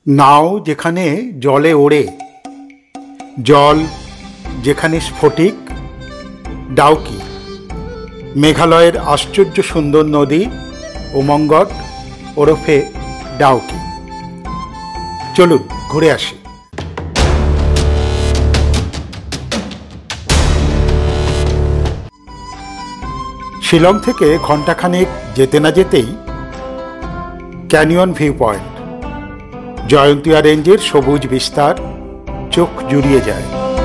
নাও যেখানে জলে ওড়ে, জল যেখানে স্ফটিক, ডাউকি মেঘালয়ের আশ্চর্য সুন্দর নদী উমঙ্গট ওরফে ডাউকি। চলুন ঘুরে আসি। শিলং থেকে ঘণ্টাখানেক যেতে না যেতেই ক্যানিয়ন ভিউ পয়েন্ট, জয়ন্তিয়া রেঞ্জের সবুজ বিস্তার চোখ জুড়িয়ে যায়।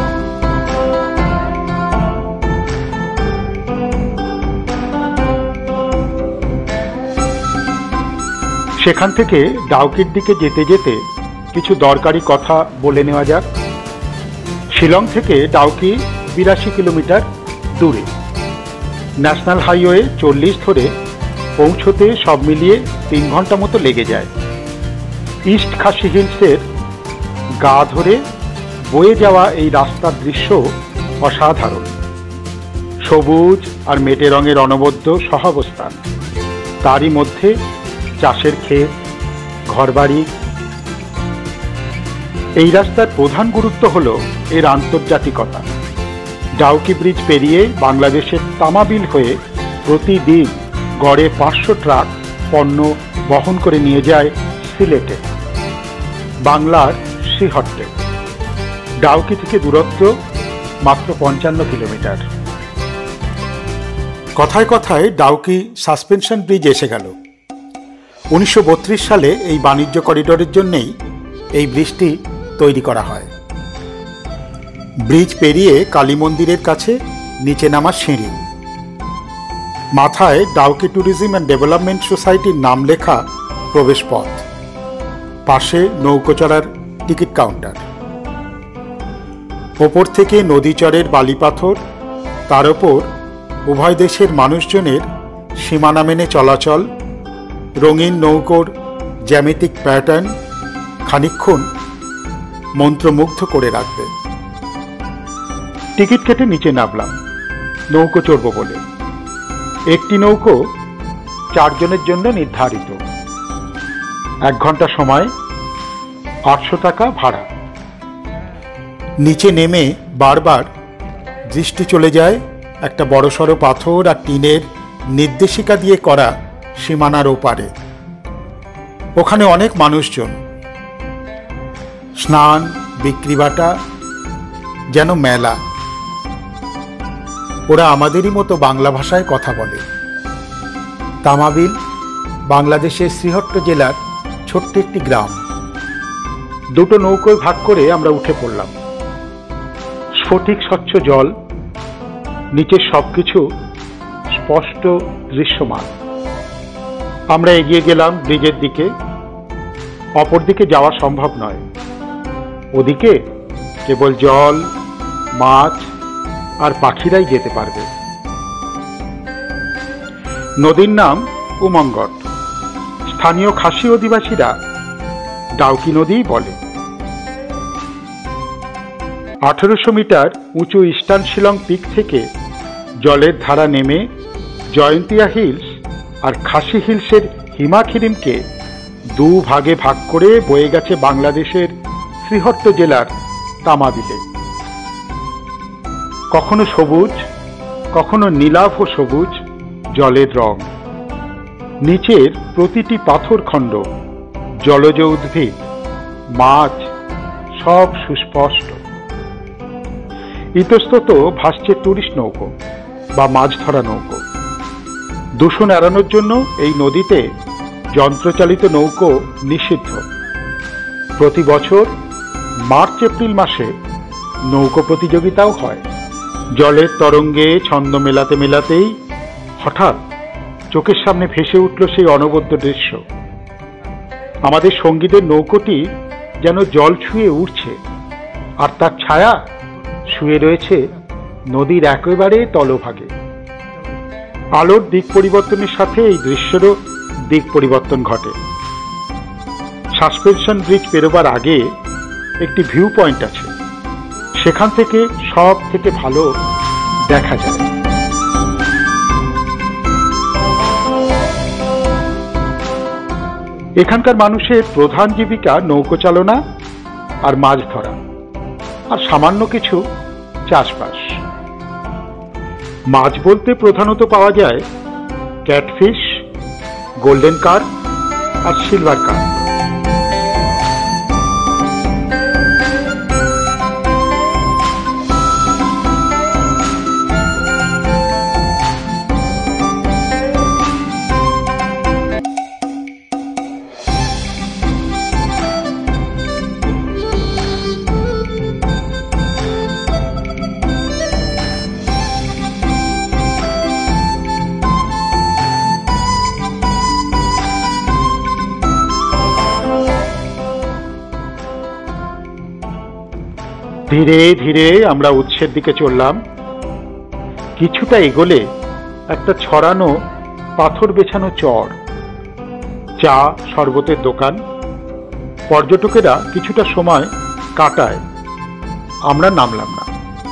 সেখান থেকে ডাউকির দিকে যেতে যেতে কিছু দরকারি কথা বলে নেওয়া যাক। শিলং থেকে ডাউকি 82 কিলোমিটার দূরে। ন্যাশনাল হাইওয়ে 40 ধরে পৌঁছতে সব মিলিয়ে 3 ঘন্টা মতো লেগে যায়। ইস্ট খাসি হিলসের গা ধরে বয়ে যাওয়া এই রাস্তার দৃশ্য অসাধারণ। সবুজ আর মেটে রঙের অনবদ্য সহাবস্থান, তারই মধ্যে চাষের ক্ষেত, ঘরবাড়ি। এই রাস্তার প্রধান গুরুত্ব হল এর আন্তর্জাতিকতা। ডাউকি ব্রিজ পেরিয়ে বাংলাদেশের তামাবিল হয়ে প্রতিদিন গড়ে 500 ট্রাক পণ্য বহন করে নিয়ে যায় সিলেটে, বাংলার শ্রীহট্টে। ডাউকি থেকে দূরত্ব মাত্র 55 কিলোমিটার। কথায় কথায় ডাউকি সাসপেনশন ব্রিজ এসে গেল। 1932 সালে এই বাণিজ্য করিডোরের জন্যেই এই ব্রিজটি তৈরি করা হয়। ব্রিজ পেরিয়ে কালী মন্দিরের কাছে নিচে নামার সিঁড়ি, মাথায় ডাউকি ট্যুরিজম অ্যান্ড ডেভেলপমেন্ট সোসাইটির নাম লেখা প্রবেশ পথ, পাশে নৌকো চড়ার টিকিট কাউন্টার। ওপর থেকে নদী চরের বালি পাথর, তার ওপর উভয় দেশের মানুষজনের সীমানা মেনে চলাচল, রঙিন নৌকোর জ্যামিতিক প্যাটার্ন খানিকক্ষণ মন্ত্রমুগ্ধ করে রাখবে। টিকিট কেটে নিচে নামলাম নৌকো চড়ব বলে। একটি নৌকো 4 জনের জন্য নির্ধারিত। 1 ঘন্টা সময়, 800 টাকা ভাড়া। নিচে নেমে বারবার দৃষ্টি চলে যায় একটা বড়সড় পাথর আর টিনের নির্দেশিকা দিয়ে করা সীমানার ওপারে। ওখানে অনেক মানুষজন, স্নান, বিক্রিবাটা, যেন মেলা। ওরা আমাদেরই মতো বাংলা ভাষায় কথা বলে। তামাবিল বাংলাদেশের শ্রীহট্ট জেলার ছোট্ট একটি গ্রাম। 2টো নৌকোয় ভাগ করে আমরা উঠে পড়লাম। স্ফটিক স্বচ্ছ জল, নিচের সবকিছু স্পষ্ট দৃশ্যমান। আমরা এগিয়ে গেলাম ব্রিজের দিকে। অপর দিকে যাওয়া সম্ভব নয়। ওদিকে কেবল জল, মাছ আর পাখিরাই যেতে পারবে। নদীর নাম উমঙ্গট। স্থানীয় খাসি অধিবাসীরা ডাউকি নদী বলে। 1800 মিটার উঁচু ইস্টার্ন শিলং পিক থেকে জলের ধারা নেমে জয়ন্তিয়া হিলস আর খাসি হিলসের হিমাখিরিমকে 2 ভাগে ভাগ করে বয়ে গেছে বাংলাদেশের শ্রীহট্ট জেলার তামাবিলে। কখনো সবুজ, কখনো নীলাভ সবুজ জলের রং। নিচের প্রতিটি পাথরখণ্ড, জলজ উদ্ভিদ, মাছ সব সুস্পষ্ট। ইতস্তত ভাসছে টুরিস্ট নৌকো বা মাছ ধরা নৌকো। দূষণ এড়ানোর জন্য এই নদীতে যন্ত্রচালিত নৌকো নিষিদ্ধ। প্রতি বছর মার্চ এপ্রিল মাসে নৌকো প্রতিযোগিতাও হয়। জলের তরঙ্গে ছন্দ মেলাতে মেলাতেই হঠাৎ চোখের সামনে ভেসে উঠল সেই অনবদ্য দৃশ্য। আমাদের সঙ্গীদের নৌকোটি যেন জল ছুঁয়ে উঠছে, আর তার ছায়া শুয়ে রয়েছে নদীর একেবারে তলভাগে। আলোর দিক পরিবর্তনের সাথে এই দৃশ্যেরও দিক পরিবর্তন ঘটে। সাসপেনশন ব্রিজ পেরোবার আগে একটি ভিউ পয়েন্ট আছে, সেখান থেকে সব থেকে ভালো দেখা যায়। এখানকার মানুষের প্রধান জীবিকা নৌকো চালনা আর মাছ ধরা, আর সামান্য কিছু চাষবাস। মাছ বলতে প্রধানত পাওয়া যায় ক্যাটফিশ, গোল্ডেন কার্প আর সিলভার কার্প। ধীরে ধীরে আমরা উৎসের দিকে চললাম। কিছুটা এগোলে একটা ছড়ানো পাথর বেছানো চর, চা শরবতের দোকান। পর্যটকেরা কিছুটা সময় কাটায়, আমরা নামলাম না।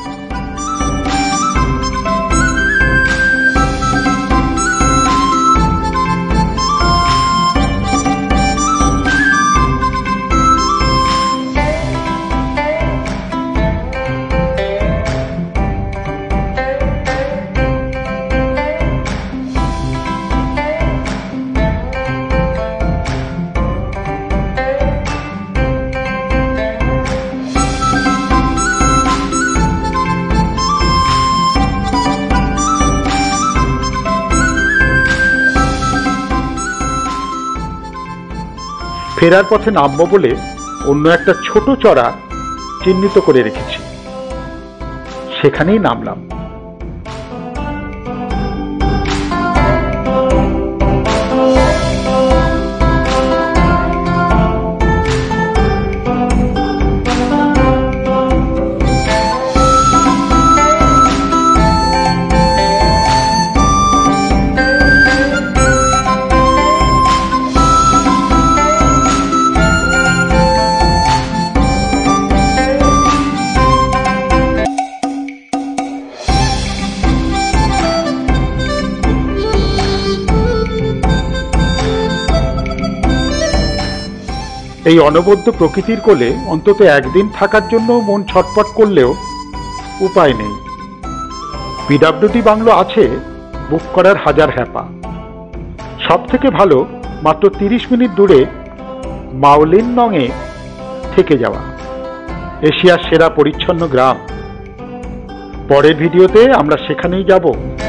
ফেরার পথে নামবো বলে অন্য একটা ছোট চড়া চিহ্নিত করে রেখেছি, সেখানেই নামলাম। এই অনবদ্য প্রকৃতির কোলে অন্তত একদিন থাকার জন্য মন ছটপট করলেও উপায় নেই। পিডব্লিউডি বাংলো আছে বুক করার হাজার হ্যাপা। সব থেকে ভালো মাত্র 30 মিনিট দূরে মাওলিননংয়ে থেকে যাওয়া, এশিয়ার সেরা পরিচ্ছন্ন গ্রাম। পরের ভিডিওতে আমরা সেখানেই যাব।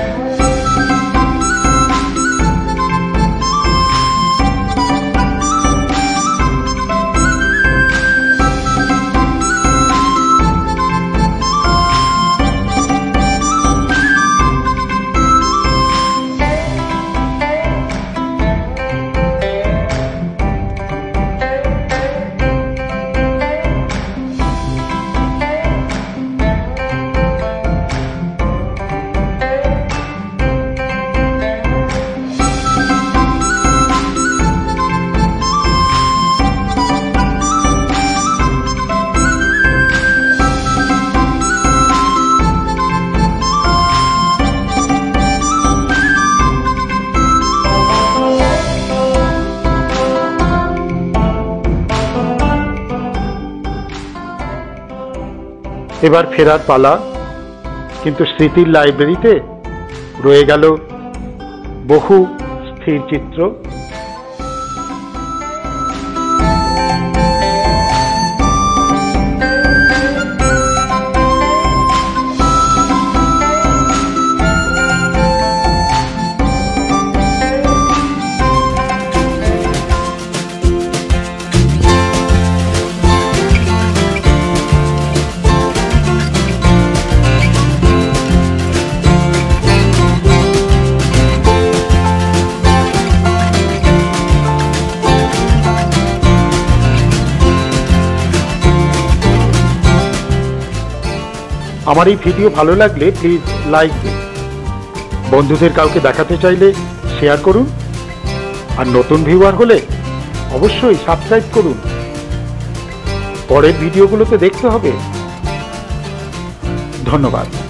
এবার ফেরার পালা, কিন্তু স্মৃতির লাইব্রেরিতে রয়ে গেল বহু স্থির চিত্র। আমার এই ভিডিও ভালো লাগলে প্লিজ লাইক দিন, বন্ধুদের কাউকে দেখাতে চাইলে শেয়ার করুন, আর নতুন ভিউয়ার হলে অবশ্যই সাবস্ক্রাইব করুন। পরের ভিডিওগুলোতে দেখতে হবে। ধন্যবাদ।